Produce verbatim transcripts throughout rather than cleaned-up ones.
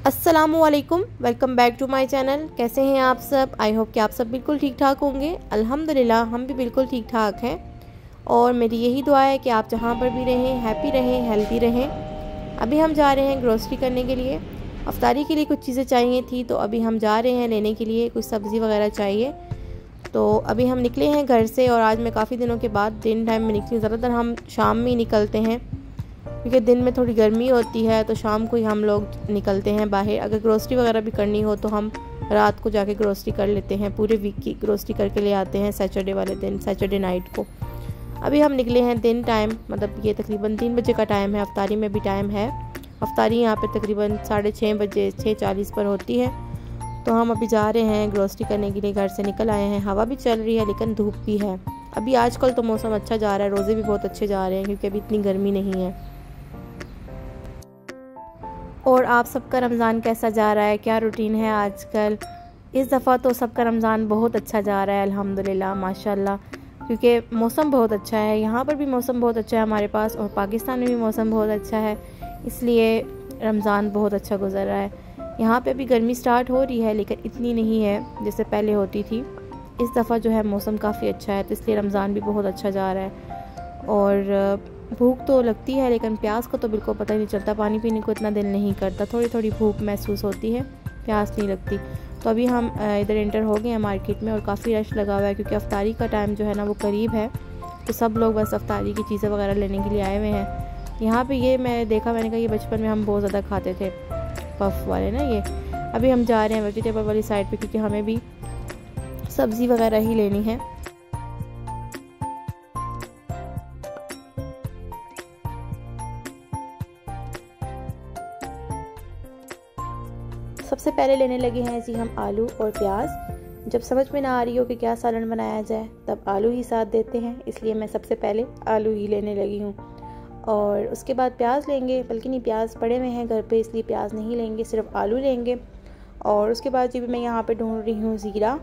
अस्सलामुअलैकुम, welcome back to my channel. कैसे हैं आप सब? आई होप कि आप सब बिल्कुल ठीक ठाक होंगे। अल्हम्दुलिल्लाह हम भी बिल्कुल ठीक ठाक हैं और मेरी यही दुआ है कि आप जहाँ पर भी रहें हैप्पी रहें, हेल्दी रहें। अभी हम जा रहे हैं ग्रोसरी करने के लिए। अफ्तारी के लिए कुछ चीज़ें चाहिए थी तो अभी हम जा रहे हैं लेने के लिए। कुछ सब्ज़ी वगैरह चाहिए तो अभी हम निकले हैं घर से। और आज मैं काफ़ी दिनों के बाद दिन टाइम में निकली। ज़्यादातर हम शाम में ही निकलते हैं क्योंकि दिन में थोड़ी गर्मी होती है तो शाम को ही हम लोग निकलते हैं बाहर। अगर ग्रोसरी वगैरह भी करनी हो तो हम रात को जाके ग्रोसरी कर लेते हैं। पूरे वीक की ग्रोसरी करके ले आते हैं सैटरडे वाले दिन, सैटरडे नाइट को। अभी हम निकले हैं दिन टाइम, मतलब ये तकरीबन तीन बजे का टाइम है। अफ्तारी में भी टाइम है। अफ्तारी यहाँ पे तकरीबन साढ़े छः बजे छः चालीस पर होती है। तो हम अभी जा रहे हैं ग्रोसरी करने के लिए। घर से निकल आए हैं। हवा भी चल रही है लेकिन धूप भी है। अभी आजकल तो मौसम अच्छा जा रहा है, रोज़े भी बहुत अच्छे जा रहे हैं क्योंकि अभी इतनी गर्मी नहीं है। और आप सबका रमज़ान कैसा जा रहा है? क्या रूटीन है आजकल? इस दफ़ा तो सबका रमज़ान बहुत अच्छा जा रहा है अल्हम्दुलिल्लाह माशाल्लाह, क्योंकि मौसम बहुत अच्छा है। यहाँ पर भी मौसम बहुत अच्छा है हमारे पास, और पाकिस्तान में भी मौसम बहुत अच्छा है, इसलिए रमज़ान बहुत अच्छा गुजर रहा है। यहाँ पे अभी गर्मी स्टार्ट हो रही है लेकिन इतनी नहीं है जैसे पहले होती थी। इस दफ़ा जो है मौसम काफ़ी अच्छा है तो इसलिए रमज़ान भी बहुत अच्छा जा रहा है। और भूख तो लगती है लेकिन प्यास को तो बिल्कुल पता ही नहीं चलता। पानी पीने को इतना दिल नहीं करता, थोड़ी थोड़ी भूख महसूस होती है, प्यास नहीं लगती। तो अभी हम इधर एंटर हो गए हैं मार्केट में और काफ़ी रश लगा हुआ है क्योंकि अफ्तारी का टाइम जो है ना वो करीब है। तो सब लोग बस अफ्तारी की चीज़ें वगैरह लेने के लिए आए हुए हैं। यहाँ पे ये मैं देखा, मैंने कहा ये बचपन में हम बहुत ज़्यादा खाते थे, पफ वाले ना ये। अभी हम जा रहे हैं वेजिटेबल वाली साइड पर क्योंकि हमें भी सब्ज़ी वगैरह ही लेनी है। सबसे पहले लेने लगे हैं जी हम आलू और प्याज। जब समझ में ना आ रही हो कि क्या सालन बनाया जाए तब आलू ही साथ देते हैं, इसलिए मैं सबसे पहले आलू ही लेने लगी हूँ। और उसके बाद प्याज लेंगे, बल्कि नहीं प्याज पड़े हुए हैं घर पे इसलिए प्याज नहीं लेंगे, सिर्फ आलू लेंगे। और उसके बाद जी मैं यहाँ पे ढूंढ रही हूँ ज़ीरा।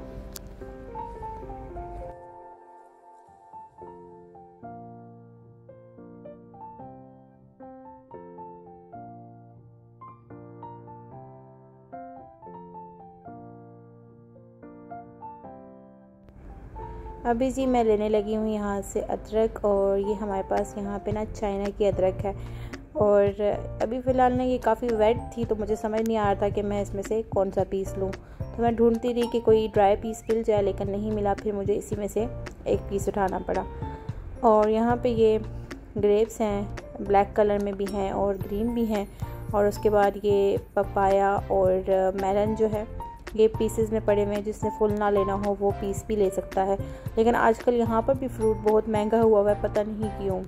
अभी जी मैं लेने लगी हूँ यहाँ से अदरक, और ये हमारे पास यहाँ पे ना चाइना की अदरक है। और अभी फ़िलहाल ना ये काफ़ी वेट थी तो मुझे समझ नहीं आ रहा था कि मैं इसमें से कौन सा पीस लूँ। तो मैं ढूंढती रही कि कोई ड्राई पीस मिल जाए लेकिन नहीं मिला, फिर मुझे इसी में से एक पीस उठाना पड़ा। और यहाँ पे ये ग्रेप्स हैं, ब्लैक कलर में भी हैं और ग्रीन भी हैं। और उसके बाद ये पपाया और मेलन जो है ये पीसेस में पड़े हुए हैं। जिसने फुल ना लेना हो वो पीस भी ले सकता है। लेकिन आजकल यहाँ पर भी फ्रूट बहुत महंगा हुआ है, पता नहीं क्यों।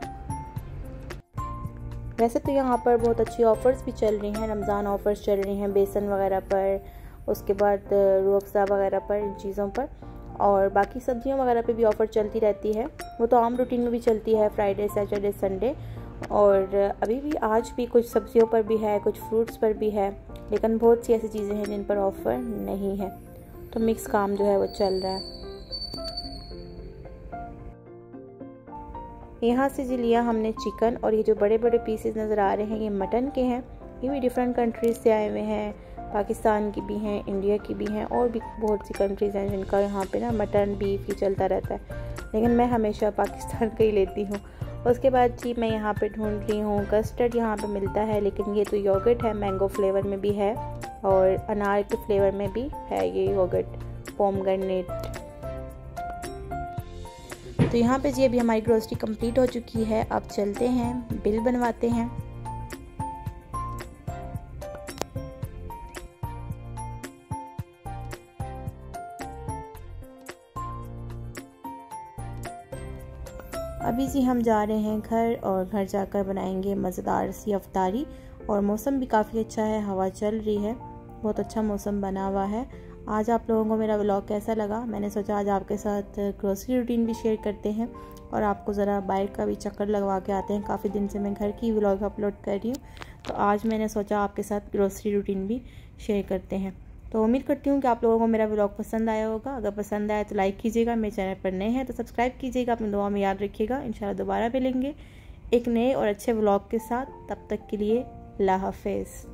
वैसे तो यहाँ पर बहुत अच्छी ऑफ़र्स भी चल रही हैं, रमज़ान ऑफ़र्स चल रही हैं बेसन वगैरह पर, उसके बाद रूह अफ़ज़ा वगैरह पर, इन चीज़ों पर। और बाकी सब्जियों वगैरह पे भी ऑफ़र चलती रहती है, वो तो आम रूटीन में भी चलती है फ्राइडे सैटरडे संडे। और अभी भी आज भी कुछ सब्जियों पर भी है, कुछ फ्रूट्स पर भी है, लेकिन बहुत सी ऐसी चीज़ें हैं जिन पर ऑफ़र नहीं है। तो मिक्स काम जो है वो चल रहा है। यहाँ से जी लिया हमने चिकन, और ये जो बड़े बड़े पीसेस नज़र आ रहे हैं ये मटन के हैं। ये भी डिफरेंट कंट्रीज़ से आए हुए हैं, पाकिस्तान की भी हैं, इंडिया की भी हैं, और भी बहुत सी कंट्रीज़ हैं जिनका यहाँ पे ना मटन बीफ ही चलता रहता है, लेकिन मैं हमेशा पाकिस्तान का ही लेती हूँ। उसके बाद जी मैं यहाँ पे ढूंढ रही हूँ कस्टर्ड। यहाँ पे मिलता है लेकिन ये तो योगर्ट है, मैंगो फ्लेवर में भी है और अनार के फ्लेवर में भी है ये योगर्ट, पोमग्रेनेट। तो यहाँ पे जी अभी हमारी ग्रोसरी कंप्लीट हो चुकी है। अब चलते हैं बिल बनवाते हैं। अभी जी हम जा रहे हैं घर, और घर जाकर बनाएंगे मज़ेदार सी अफ्तारी। और मौसम भी काफ़ी अच्छा है, हवा चल रही है, बहुत अच्छा मौसम बना हुआ है। आज आप लोगों को मेरा व्लॉग कैसा लगा? मैंने सोचा आज आपके साथ ग्रोसरी रूटीन भी शेयर करते हैं और आपको ज़रा बाहर का भी चक्कर लगवा के आते हैं। काफ़ी दिन से मैं घर की व्लॉग अपलोड कर रही हूँ तो आज मैंने सोचा आपके साथ ग्रोसरी रूटीन भी शेयर करते हैं। तो उम्मीद करती हूँ कि आप लोगों को मेरा व्लॉग पसंद आया होगा। अगर पसंद आया तो लाइक कीजिएगा, मेरे चैनल पर नए हैं तो सब्सक्राइब कीजिएगा, अपनी दुआ में याद रखिएगा। इंशाल्लाह दोबारा मिलेंगे एक नए और अच्छे व्लॉग के साथ। तब तक के लिए अल्लाह हाफ़िज़।